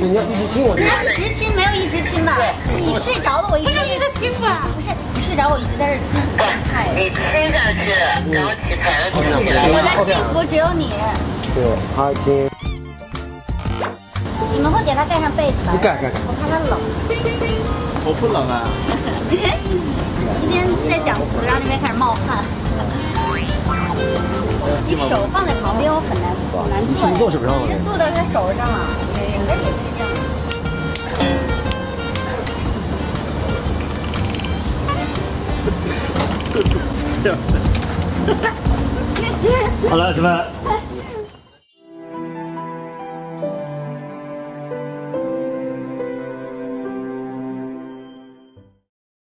你要一直亲我。 一直亲没有一直亲吧？你睡着了，我一直在这亲吧？不是，你睡着我一直在这亲。太， 你亲下去，然后起来了，起来我了。 的幸福只有你。 对，他亲。 你们会给他盖上被子吧？ 盖。 我怕他冷。 我不冷啊。 一边在讲词，然后那边开始冒汗。你手放在旁边，我很难坐。 你坐手上了。 你是坐到他手上了，对，有的也是这样。 这样子。 好了，媳妇。